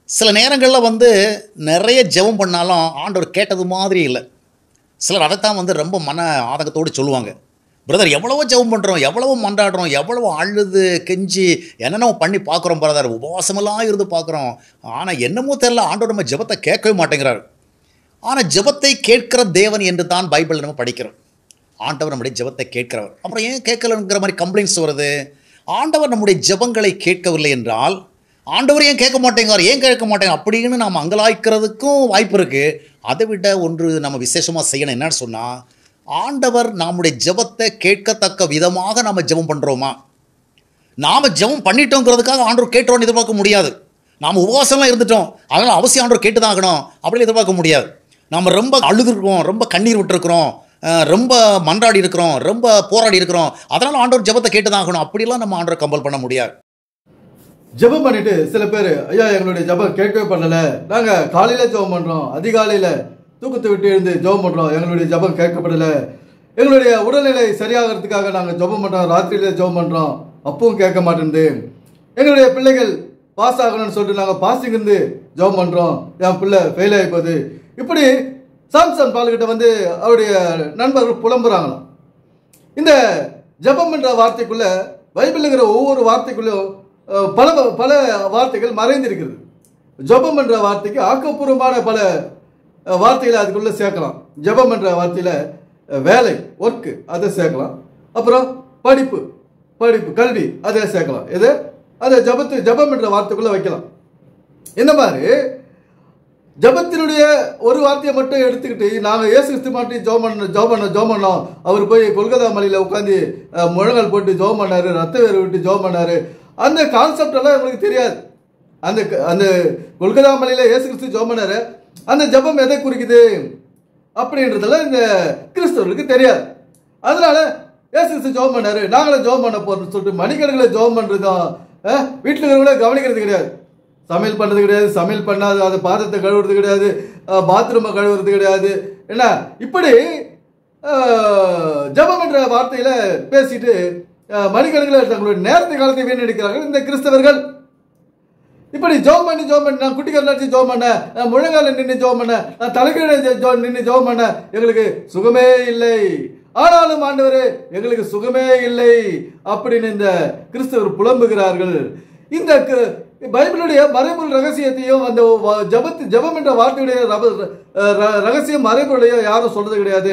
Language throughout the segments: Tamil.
சில நேரங்களில் நிறைய ஜெபம் பண்ணாலும் ஆண்டவர் கேட்டது மாதிரி இல்லை. சிலர் அதைத்தான் ரொம்ப மன ஆதங்கத்தோடு சொல்லுவாங்க. பிரதர், எவ்வளவோ ஜெபம் பண்ணுறோம், எவ்வளவோ மன்றாடுறோம், எவ்வளவோ அழுது கெஞ்சி என்னென்னமோ பண்ணி பார்க்குறோம் பிரதர், உபவாசமெல்லாம் இருந்து பார்க்குறோம். ஆனால் என்னமோ தெரியல, ஆண்டவர் நம்ம ஜெபத்தை கேட்கவே மாட்டேங்கிறார். ஆனால் ஜெபத்தை கேட்கிற தேவன் என்று தான் பைபிள் நம்ம படிக்கிறோம். ஆண்டவர் நம்முடைய ஜெபத்தை கேட்கிறவர். அப்புறம் ஏன் கேட்கலங்கிற மாதிரி கம்ப்ளைண்ட்ஸ் வருது. ஆண்டவர் நம்முடைய ஜெபங்களை கேட்கவில்லை என்றால் ஆண்டவர் ஏன் கேட்க மாட்டேங்க அப்படின்னு நாம் அங்கலாய்க்கிறதுக்கும் வாய்ப்பு இருக்குது. அதை விட ஒன்று நம்ம விசேஷமாக செய்யணும். என்னன்னு சொன்னால், ஆண்டவர் நம்முடைய ஜெபத்தை கேட்கத்தக்க விதமாக நாம் ஜெபம் பண்ணுறோமா? நாம் ஜெபம் பண்ணிட்டோங்கிறதுக்காக ஆண்டவர் கேட்டோன்னு எதிர்பார்க்க முடியாது. நாம் உபவாசம்லாம் இருந்துட்டோம், அதனால் அவசியம் ஆண்டவர் கேட்டு தான் ஆகணும் அப்படின்னு எதிர்பார்க்க முடியாது. நம்ம ரொம்ப அழுதுருக்கோம், ரொம்ப கண்ணீர் விட்டுருக்குறோம், ரொம்ப மன்றாடி இருக்கிறோம், ரொம்ப போராடி இருக்கிறோம், அதனால் ஆண்டவர் ஜெபத்தை கேட்டு தான் ஆகணும் அப்படிலாம் நம்ம ஆண்டவர் கம்பல் பண்ண முடியாது. ஜெபம் பண்ணிட்டு சில பேர், ஐயா எங்களுடைய ஜெபம் கேட்கவே பண்ணல, நாங்கள் காலையில் ஜெபம் பண்ணுறோம், அதிகாலையில் தூக்கத்தை விட்டு எழுந்து ஜெபம் பண்ணுறோம், எங்களுடைய ஜெபம் கேட்கப்படலை, எங்களுடைய உடல்நிலை சரியாகிறதுக்காக நாங்கள் ஜெபம் பண்ணுறோம், ராத்திரியில் ஜெபம் பண்ணுறோம், அப்பவும் கேட்க மாட்டேங்குது, எங்களுடைய பிள்ளைகள் பாஸ் ஆகணும்னு சொல்லிட்டு நாங்கள் பாசிங் இருந்து ஜெபம் பண்ணுறோம், என் பிள்ளை ஃபெயில் ஆகி போகுது. இப்படி சாம்சன் பால்கிட்ட அவருடைய நண்பர்கள் புலம்புறாங்களாம். இந்த ஜெபம் என்ற வார்த்தைக்குள்ள, பைபிளுங்கிற ஒவ்வொரு வார்த்தைக்குள்ளும் பல பல வார்த்தைகள் மறைந்திருக்கிறது. ஜெபம் என்ற வார்த்தைக்கு ஆக்கப்பூர்வமான பல வார்த்தைகளை அதுக்குள்ள சேர்க்கலாம். ஜெபம் என்ற வார்த்தையில வேலை, ஒர்க்கு, அதை சேர்க்கலாம். அப்புறம் படிப்பு, கல்வி, அதை சேர்க்கலாம். எது அதை ஜெபம் என்ற வார்த்தைக்குள்ள வைக்கலாம். இந்த மாதிரி ஜெபத்தினுடைய ஒரு வார்த்தையை மட்டும் எடுத்துக்கிட்டு நாங்கள் இயேசு கிறிஸ்து மாட்டி ஜெபம் பண்ணோம், அவர் போய் கொல்கத்தா மலையில் உட்காந்து முழங்கால் போட்டு ஜெபம் பண்ணாரு, ரத்த வேறு விட்டு ஜெபம் பண்ணாரு, அந்த கான்செப்ட் எல்லாம் எங்களுக்கு தெரியாது. அந்த அந்த கொல்கத்தா மலையில் இயேசு கிறிஸ்து ஜெபம் பண்ணாரு, அந்த ஜெபம் எதை குறிக்குது அப்படின்றதெல்லாம் இந்த கிறிஸ்தவர்களுக்கு தெரியாது. அதனால இயேசு கிறிஸ்து ஜெபம் பண்ணாரு, நாங்களும் ஜெபம் பண்ண போறோம்னு சொல்லிட்டு மணிக்கணக்கில் ஜெபம் பண்ணுறதும் வீட்டில் இருக்கிறவங்கள கவனிக்கிறது கிடையாது, சமையல் பண்ணுறது கிடையாது, சமையல் பண்ணாது, அது பாத்திரத்தை கழுவுறது கிடையாது, பாத்ரூமை கழுவுறது கிடையாது. என்ன இப்படி ஜெபம் என்ற வார்த்தையில பேசிட்டு மணிக்கணக்கில் தங்களுடைய நேரத்தை காலத்தை வீணடிக்கிறார்கள் இந்த கிறிஸ்தவர்கள். இப்படி ஜெபம் பண்ணி நான் குட்டிக்கார நடிச்சு ஜெபம் பண்ண, நான் முழங்கால நின்று ஜெபம் பண்ண, நான் தலைக்கீழ நின்று ஜெபம் பண்ண, எங்களுக்கு சுகமே இல்லை, ஆனாலும் ஆண்டவரே எங்களுக்கு சுகமே இல்லை அப்படின்னு இந்த கிறிஸ்தவர் புலம்புகிறார்கள். இந்த பைபிளுடைய மறைபொருள் ரகசியத்தையும் அந்த ஜெபம் என்ற வார்த்தையுடைய ரகசியம் மறைபொருளையும் யாரும் சொல்றது கிடையாது.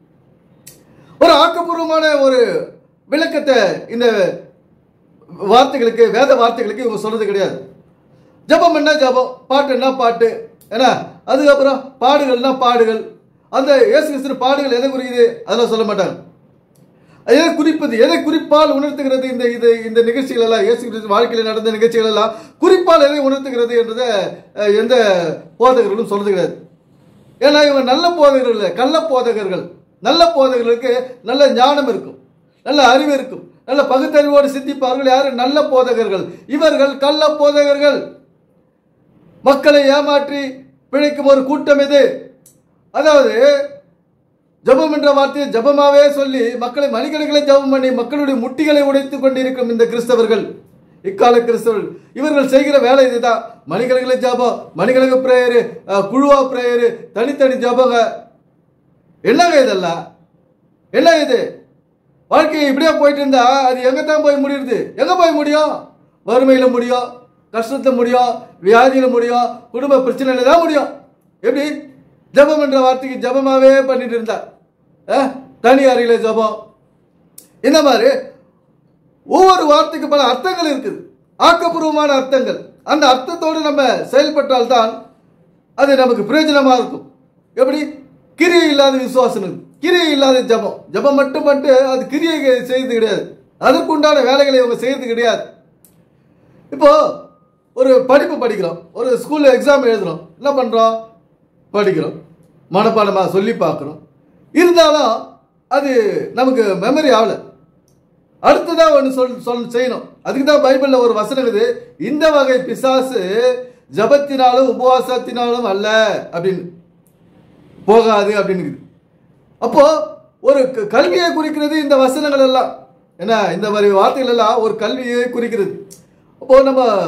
ஒரு ஆக்கப்பூர்வமான ஒரு விளக்கத்தை இந்த வார்த்தைகளுக்கு, வேத வார்த்தைகளுக்கு இவங்க சொல்றது கிடையாது. ஜெபம் என்ன ஜெபம், பாட்டுன்னா பாட்டு, ஏன்னா அதுக்கப்புறம் பாடுகள்னா பாடுகள். அந்த இயேசு கிறிஸ்து பாடுகள் எதை குறிக்குது அதெல்லாம் சொல்ல மாட்டாங்க. எதை குறிப்பது, எதை குறிப்பால் உணர்த்துகிறது இந்த நிகழ்ச்சிகள் எல்லாம், இயேசு கிறிஸ்து வாழ்க்கையில் நடந்த நிகழ்ச்சிகள் எல்லாம் குறிப்பால் எதை உணர்த்துகிறது என்றதை எந்த போதகர்களும் சொல்றது கிடையாது. ஏன்னா இவங்க நல்ல போதகர்கள் இல்லை, கள்ள போதகர்கள். நல்ல போதகர்களுக்கு நல்ல ஞானம் இருக்கும், நல்ல அறிவு இருக்கும், நல்ல பகுத்தறிவோடு சிந்திப்பார்கள். யாரு? நல்ல போதகர்கள். இவர்கள் கள்ள போதகர்கள். மக்களை ஏமாற்றி பிழைக்கும் ஒரு கூட்டம் இது. அதாவது ஜெபம் என்ற வார்த்தையை ஜெபமாவே சொல்லி மக்களை மணிக்கணக்கில் ஜெபம் பண்ணி மக்களுடைய முட்டிகளை உடைத்துக் கொண்டிருக்கும் இந்த கிறிஸ்தவர்கள், இக்கால கிறிஸ்தவர்கள், இவர்கள் செய்கிற வேலை இதுதான். மணிக்கணக்கில் ஜெபம், மணிக்கணக்கு பிரேயரு, குழுவா பிரேயரு, தனித்தனி ஜெபங்க. என்னங்க இதெல்லாம்? என்ன இது? வாழ்க்கை இப்படியே போயிட்டு இருந்தா அது எங்கத்தான் போய் முடியுது? எங்க போய் முடியும்? வறுமையில முடியும், கஷ்டத்தை முடியும், வியாதியில முடியும், குடும்ப பிரச்சனையில தான் முடியும். எப்படி? ஜெபம் என்ற வார்த்தைக்கு ஜெபமாவே பண்ணிட்டு இருந்தா, தனி அறையில ஜெபம். இந்த மாதிரி ஒவ்வொரு வார்த்தைக்கு பல அர்த்தங்கள் இருக்குது, ஆக்கப்பூர்வமான அர்த்தங்கள். அந்த அர்த்தத்தோடு நம்ம செயல்பட்டால் தான் அது நமக்கு பிரயோஜனமா இருக்கும். எப்படி? கிரியை இல்லாத விசுவாசம், கிரியை இல்லாத ஜெபம். ஜெபம் மட்டும் பண்ணிட்டு அது கிரியை செய்யறது கிடையாது, அதற்குண்டான வேலைகளை இவங்க செய்யறது கிடையாது. இப்போ ஒரு படிப்பு படிக்கிறோம், ஒரு ஸ்கூல்ல எக்ஸாம் எழுதுறோம், என்ன பண்றோம்? படிக்கிறோம், மனப்பாடமா சொல்லி பார்க்கிறோம், இருந்தாலும் அது நமக்கு மெமரி ஆகல. அடுத்ததான் ஒன்று செய்யணும். அதுக்கு தான் பைபிள்ல ஒரு வசனம் இருக்குது, இந்த வகை பிசாசு ஜபத்தினாலும் உபவாசத்தினாலும் அல்ல அப்படின்னு போகாது அப்படின்னு. அப்போ ஒரு கல்வியை குறிக்கிறது இந்த வசனங்கள் எல்லாம். என்ன, இந்த மாதிரி வார்த்தைகள் எல்லாம் ஒரு கல்வியை குறிக்கிறது. அப்போ நம்ம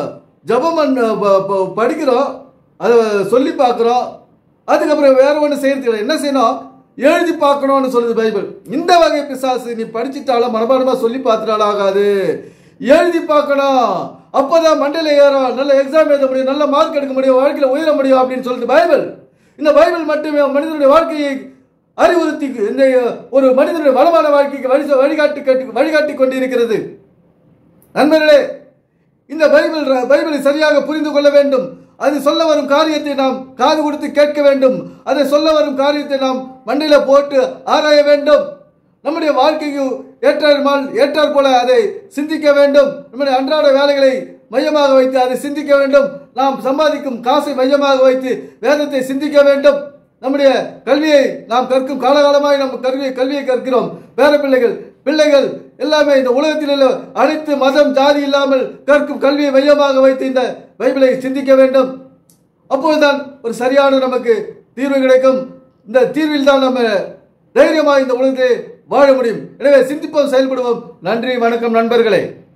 ஜபம் படிக்கிறோம், அதை சொல்லி பார்க்குறோம், அதுக்கப்புறம் வேற ஒன்று செய்யறதுக்கு என்ன செய்யணும், எழுதி பார்க்கணும்னு சொல்லுது பைபிள். இந்த வகை பிசாசு நீ படிச்சுட்டாலும் மனப்பாடமா சொல்லி பார்த்துட்டாலும் ஆகாது, எழுதி பார்க்கணும். அப்போதான் மண்டையில ஏறும், நல்ல எக்ஸாம் எழுத முடியும், நல்ல மார்க் எடுக்க முடியும், வாழ்க்கையில் உயர முடியும் அப்படின்னு சொல்லுது பைபிள். இந்த பைபிள் மட்டுமே மனிதனுடைய வாழ்க்கையை அறிவுறுத்தி இந்த ஒரு மனிதனுடைய வளமான வாழ்க்கைக்கு வழிகாட்டி கொண்டிருக்கிறது. நண்பர்களே, இந்த பைபிளை சரியாக புரிந்து கொள்ள வேண்டும். அது சொல்ல வரும் காரியத்தை நாம் காது கொடுத்து கேட்க வேண்டும். அதை சொல்ல வரும் காரியத்தை நாம் மண்டையில போட்டு ஆராய வேண்டும். நம்முடைய வாழ்க்கைக்கு ஏற்றார் போல அதை சிந்திக்க வேண்டும். நம்முடைய அன்றாட வேலைகளை மையமாக வைத்து அதை சிந்திக்க வேண்டும். நாம் சம்பாதிக்கும் காசை மையமாக வைத்து வேதத்தை சிந்திக்க வேண்டும். நம்முடைய கல்வியை நாம் கற்கும் காலகாலமாக நாம் கல்வியை கற்கிறோம். பேர பிள்ளைகள் எல்லாமே இந்த உலகத்தில் அனைத்து மதம் ஜாதி இல்லாமல் கற்கும் கல்வியை மையமாக வைத்து இந்த பைபிளை சிந்திக்க வேண்டும். அப்போதுதான் ஒரு சரியான நமக்கு தீர்வு கிடைக்கும். இந்த தீர்வில் தான் நம்ம தைரியமாக இந்த உலகத்தை வாழ முடியும். எனவே சிந்திப்போம், செயல்படுவோம். நன்றி, வணக்கம் நண்பர்களே.